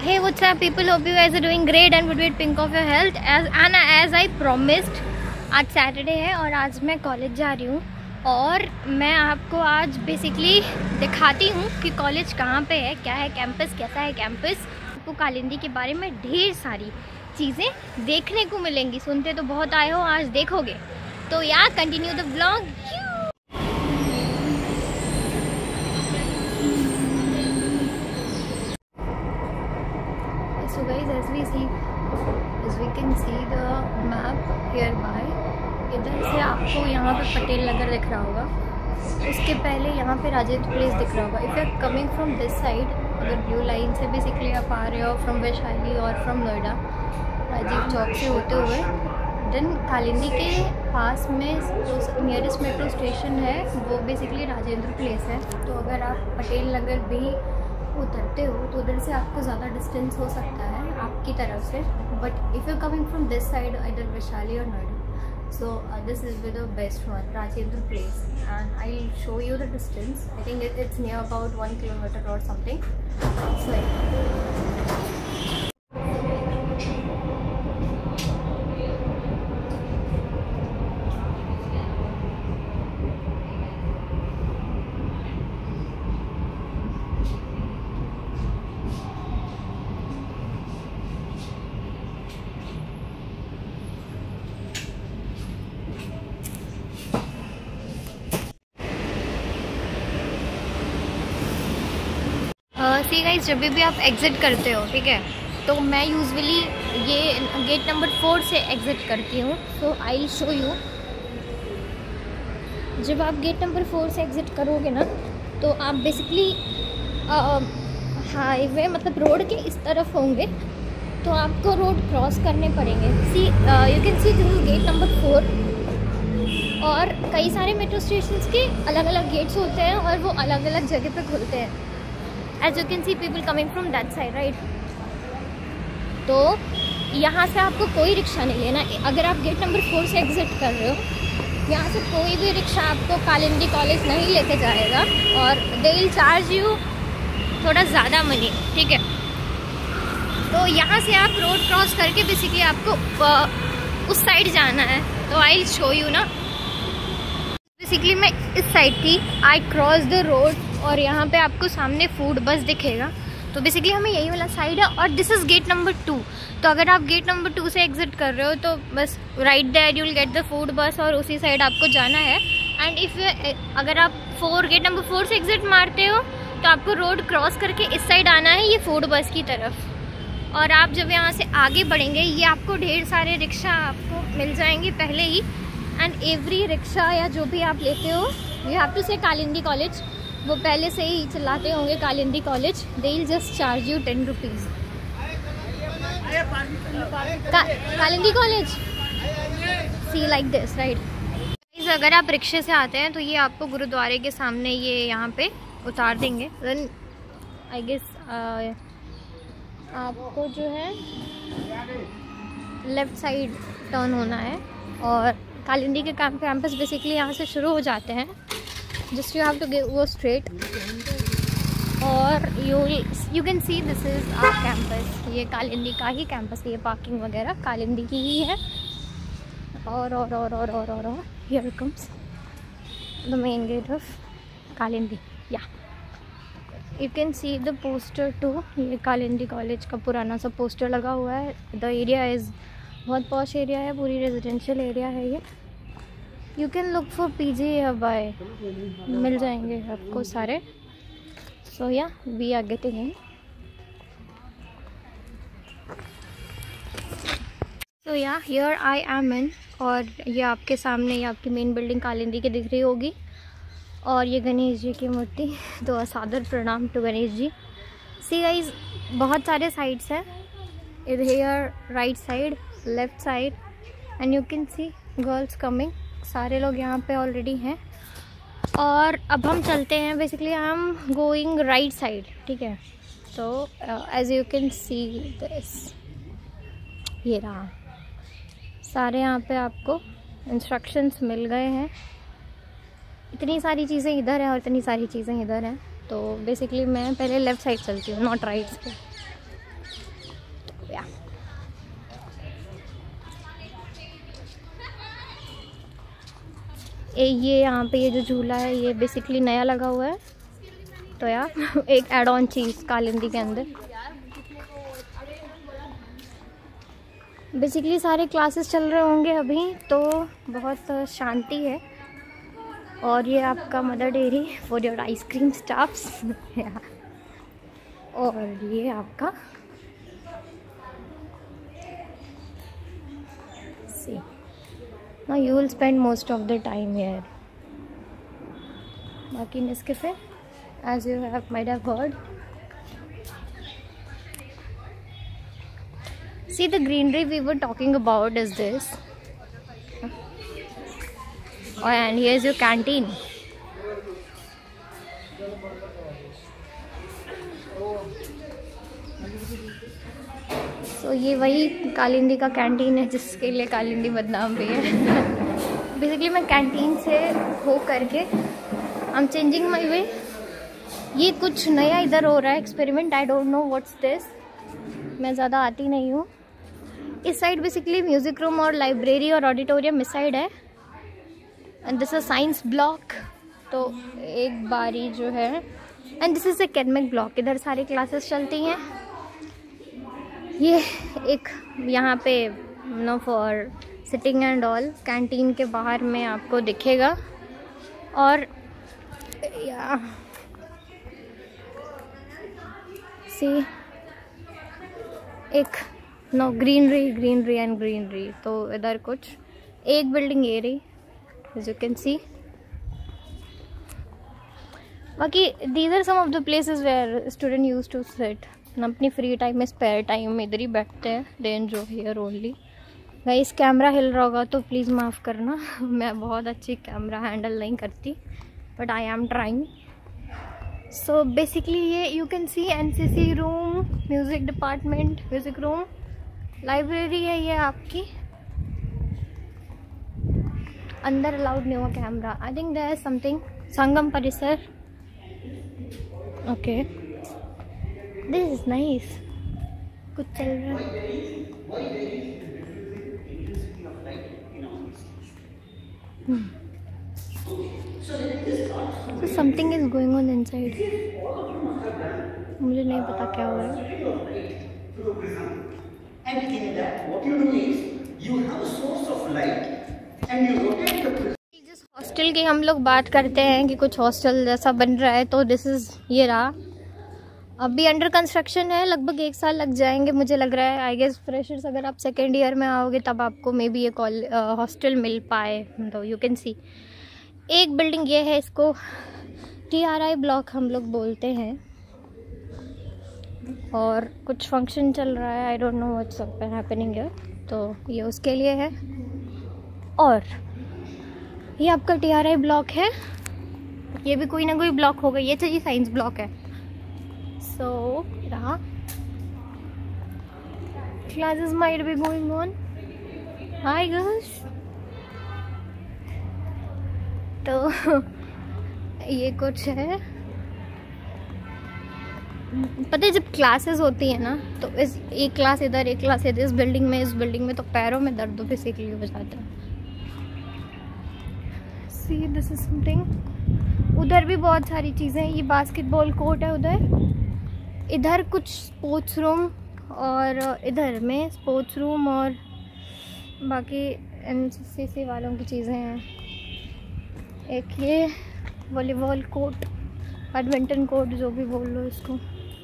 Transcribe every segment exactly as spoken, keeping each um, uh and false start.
Hey, what's up people? Hope you guys are doing great and would be at pink of your health. As and as I promised, आज Saturday है और आज मैं college जा रही हूँ और मैं आपको आज बेसिकली दिखाती हूँ कि कॉलेज कहाँ पे है, क्या है कैंपस, कैसा है कैंपस। आपको कालिंदी के बारे में ढेर सारी चीज़ें देखने को मिलेंगी। सुनते तो बहुत आए हो, आज देखोगे। तो यार continue the vlog. So guys, as we see, as we can see the map hereby, इधर से आपको यहाँ पे पटेल नगर दिख रहा होगा, उसके पहले यहाँ पे राजेंद्र प्लेस दिख रहा होगा। If you are coming from this side, अगर ब्लू लाइन से बेसिकली आप आ रहे हो फ्रॉम वैशाली और फ्रॉम नोएडा राजीव चौक से होते हुए, देन कालिंदी के पास में जो नियरेस्ट मेट्रो स्टेशन है वो बेसिकली राजेंद्र प्लेस है। तो अगर आप पटेल नगर भी उतरते हो तो उधर से आपको ज़्यादा डिस्टेंस हो सकता है आपकी तरफ से, but if you coming from this side इधर वैशाली और Noida, so uh, this is the best one, Rajendra Place, and I'll show you the distance. I think it, it's near about one kilometer or something. So yeah. See guys, जब भी आप exit करते हो, ठीक है, तो मैं यूजुअली ये गेट नंबर फोर से एग्ज़िट करती हूँ। So I will show you. जब आप गेट नंबर फोर से एग्ज़िट करोगे ना, तो आप बेसिकली हाईवे मतलब रोड के इस तरफ होंगे, तो आपको रोड क्रॉस करने पड़ेंगे। See you can see this is gate number four, और कई सारे मेट्रो स्टेशंस के अलग अलग गेट्स होते हैं और वो अलग अलग जगह पे खुलते हैं। As you can see people coming from that side, right? तो यहाँ से आपको कोई रिक्शा नहीं लेना। अगर आप गेट नंबर फोर से एग्ज़िट कर रहे हो, यहाँ से कोई भी रिक्शा आपको कालिंदी कॉलेज नहीं लेके जाएगा और दे विल चार्ज यू थोड़ा ज़्यादा मनी, ठीक है। तो यहाँ से आप रोड क्रॉस करके बेसिकली आपको उस साइड जाना है। तो आई विल शो यू ना। बेसिकली मैं इस साइड थी, आई क्रॉस द रोड और यहाँ पे आपको सामने फूड बस दिखेगा। तो बेसिकली हमें यही वाला साइड है और this is gate number two. तो अगर आप गेट नंबर टू से एग्ज़िट कर रहे हो तो बस right there you will get the food बस और उसी साइड आपको जाना है। एंड इफ़ अगर आप फोर गेट नंबर फोर से एग्ज़िट मारते हो तो आपको रोड क्रॉस करके इस साइड आना है, ये फूड बस की तरफ। और आप जब यहाँ से आगे बढ़ेंगे, ये आपको ढेर सारे रिक्शा आपको मिल जाएंगे पहले ही। एंड एवरी रिक्शा या जो भी आप लेते हो, यू हैव टू से कालिंदी कॉलेज, वो पहले से ही चलाते होंगे Kalindi college. They will just charge you ten rupees. Kalindi college see like this, right. अगर आप रिक्शे से आते हैं तो ये आपको गुरुद्वारे के सामने ये यहाँ पे उतार देंगे। देन आई गेस आपको जो है लेफ़्ट साइड टर्न होना है और कालिंदी के कैंपस बेसिकली यहाँ से शुरू हो जाते हैं। Just you have to go straight और you you can see this is our campus. ये कालिंदी का ही कैंपस है, ये पार्किंग वगैरह कालिंदी की ही है। और और और और और और और here comes the main gate of Kalindi. Yeah you can see the poster too, ये कालिंदी कॉलेज का पुराना सा पोस्टर लगा हुआ है। द एरिया इज़ बहुत पॉश एरिया है, पूरी रेजिडेंशियल एरिया है ये। You can look for P G या बाय, मिल जाएंगे आपको सारे। So yeah we are getting in. So yeah here I am इन, और ये आपके सामने ये आपकी मेन बिल्डिंग कालिंदी की दिख रही होगी और ये गणेश जी की मूर्ति। तो असादर प्रणाम to Ganesh ji. See guys, बहुत सारे साइड्स हैं इधर, here right side, left side, and you can see girls coming. सारे लोग यहाँ पे ऑलरेडी हैं और अब हम चलते हैं। Basically I am going right side, ठीक है। तो as you can see this, ये रहा, सारे यहाँ पे आपको इंस्ट्रक्शंस मिल गए हैं। इतनी सारी चीज़ें इधर हैं और इतनी सारी चीज़ें इधर हैं। तो बेसिकली मैं पहले लेफ़्ट साइड चलती हूँ, नॉट राइट साइड। ए, ये यहाँ पे ये जो झूला है ये बेसिकली नया लगा हुआ है, तो यार एक एड ऑन चीज़ कालिंदी के अंदर। बेसिकली सारे क्लासेस चल रहे होंगे अभी, तो बहुत शांति है। और ये आपका Mother Dairy for your ice cream stuffs. और ये आपका see now you will spend most of the time here. बाकी Nescafe as you have might have heard. See, the greenery we were talking about is this. Oh, and here's your canteen. तो ये वही कालिंदी का canteen है जिसके लिए कालिंदी बदनाम भी है। बेसिकली मैं कैंटीन से हो करके आई एम चेंजिंग माई वे। ये कुछ नया इधर हो रहा है experiment, I don't know what's this, मैं ज़्यादा आती नहीं हूँ। इस साइड बेसिकली म्यूज़िक रूम और लाइब्रेरी और ऑडिटोरियम इस साइड है, and this is science block. तो एक बारी जो है, and this is academic block, इधर सारी क्लासेस चलती हैं। ये एक यहाँ पे know for sitting and all, canteen के बाहर में आपको दिखेगा। और या सी एक know greenery greenery and greenery. तो इधर कुछ एक बिल्डिंग ये रही एज यू कैन सी। बाकी these are some of the places where student use to sit. अपनी फ्री टाइम में स्पेयर टाइम में इधर ही बैठते हैं, they enjoy here only. Guys camera हिल रहा होगा तो प्लीज़ माफ़ करना, मैं बहुत अच्छी कैमरा हैंडल नहीं करती, but I am trying. So basically ये you can see NCC room, music department, music room, library है ये आपकी। अंदर अलाउड नहीं हुआ camera, I think there is something. Sangam Parisar, okay, this is nice, कुछ चल रहा है। So something is going on inside. मुझे नहीं पता क्या हो रहा है। And in that, what you do is you have a source of light and you rotate the. जिस हॉस्टल की हम लोग बात करते हैं कि कुछ हॉस्टल जैसा बन रहा है, तो दिस इज ये रहा। अभी अंडर कंस्ट्रक्शन है, लगभग एक साल लग जाएंगे मुझे लग रहा है। आई गेस फ्रेशर्स अगर आप सेकेंड ईयर में आओगे तब आपको मे बी ये कॉल हॉस्टल मिल पाए। तो यू कैन सी एक बिल्डिंग ये है, इसको टी आर आई ब्लॉक हम लोग बोलते हैं, और कुछ फंक्शन चल रहा है, I don't know what's happening here, तो ये उसके लिए है। और ये आपका टी आर आई ब्लॉक है, ये भी कोई ना कोई ब्लॉक होगा, ये चाहिए साइंस ब्लॉक है। सो रहा classes might be going on. Hi girls, तो ये कुछ है। पता है जब क्लासेस होती है ना, तो इस एक क्लास इधर एक क्लास इधर, इस बिल्डिंग में इस बिल्डिंग में, तो पैरों में दर्द बेसिकली हो जाता है। See this is something. उधर भी बहुत सारी चीज़ें, ये बास्केटबॉल कोर्ट है उधर, इधर कुछ स्पोर्ट्स रूम, और इधर में स्पोर्ट्स रूम और बाकी एनसीसी वालों की चीज़ें हैं। एक ये वॉलीबॉल कोर्ट, बैडमिंटन कोर्ट, जो भी बोल लो इसको।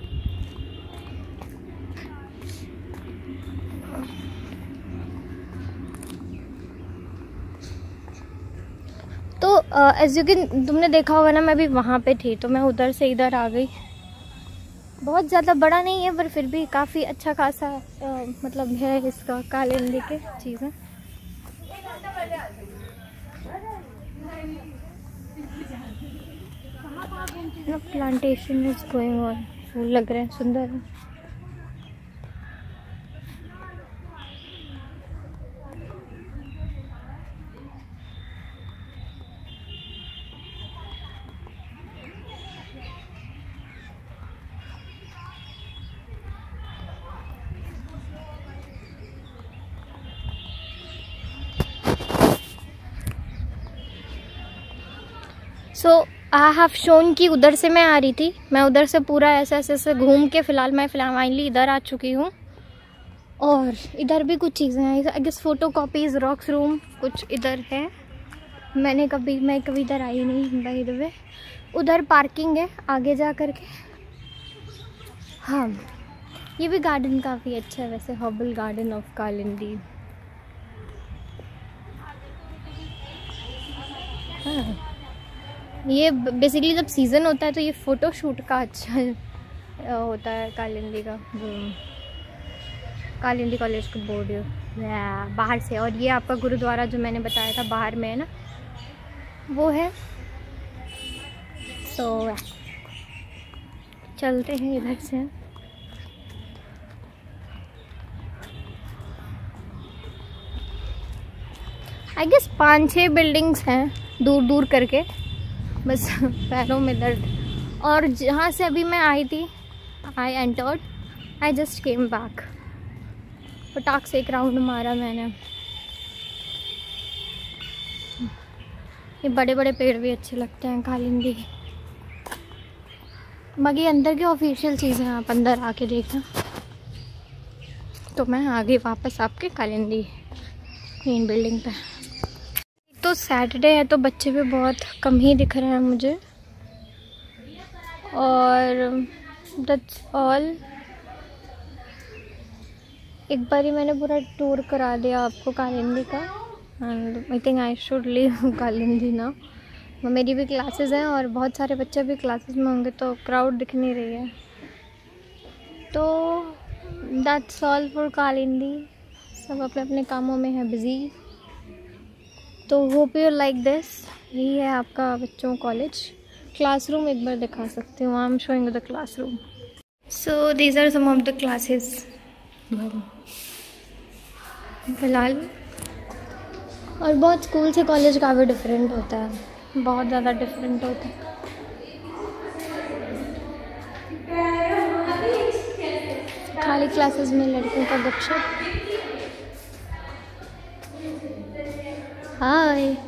तो एज यू कैन, तुमने देखा होगा ना, मैं भी वहाँ पे थी, तो मैं उधर से इधर आ गई। बहुत ज़्यादा बड़ा नहीं है, पर फिर भी काफ़ी अच्छा खासा आ, मतलब है इसका कालिंदी के चीज़ें। प्लांटेशन इज गोइंग ऑन, फूल लग रहे हैं, सुंदर है। सो आई हैव शोन कि उधर से मैं आ रही थी, मैं उधर से पूरा ऐसे ऐसे ऐसे घूम के फ़िलहाल मैं फाइनली इधर आ चुकी हूँ। और इधर भी कुछ चीज़ें हैं, I guess photo copies, rocks room कुछ इधर है। मैंने कभी मैं कभी इधर आई नहीं बाय द वे। उधर पार्किंग है आगे जा कर के। हाँ, ये भी गार्डन काफ़ी अच्छा है वैसे, हर्बल गार्डन ऑफ कालिंदी। हाँ, ये बेसिकली जब सीज़न होता है तो ये फ़ोटो शूट का अच्छा होता है कालिंदी का, कालिंदी कॉलेज का बोर्ड बाहर से। और ये आपका गुरुद्वारा जो मैंने बताया था बाहर में है ना, वो है। सो so, चलते हैं इधर से। आई गेस पाँच छः बिल्डिंग्स हैं दूर दूर करके, बस पैरों में दर्द। और जहाँ से अभी मैं आई थी, I entered, I just came back. फटाक से एक राउंड मारा मैंने। ये बड़े बड़े पेड़ भी अच्छे लगते हैं कालिंदी। बाकी अंदर की ऑफिशियल चीज़ें आप अंदर आके देखना। तो मैं आ गई वापस आपके कालिंदी मेन बिल्डिंग पे। तो सैटरडे है तो बच्चे भी बहुत कम ही दिख रहे हैं मुझे। और दैट्स ऑल। एक बार ही मैंने पूरा टूर करा दिया आपको कालिंदी का। And I think I should leave Kalindi ना। मेरी भी क्लासेस हैं और बहुत सारे बच्चे भी क्लासेस में होंगे तो क्राउड दिख नहीं रही है। तो दैट्स ऑल फॉर कालिंदी। सब अपने अपने कामों में है बिज़ी। तो होप यू लाइक दिस। यही है आपका बच्चों कॉलेज। क्लासरूम एक बार दिखा सकती हूँ। I am showing the classroom. So these are some of the classes. फिलहाल और बहुत स्कूल से कॉलेज काफ़ी डिफरेंट होता है, बहुत ज़्यादा डिफरेंट होता है। खाली क्लासेस में लड़कियों का गपशप। हाय।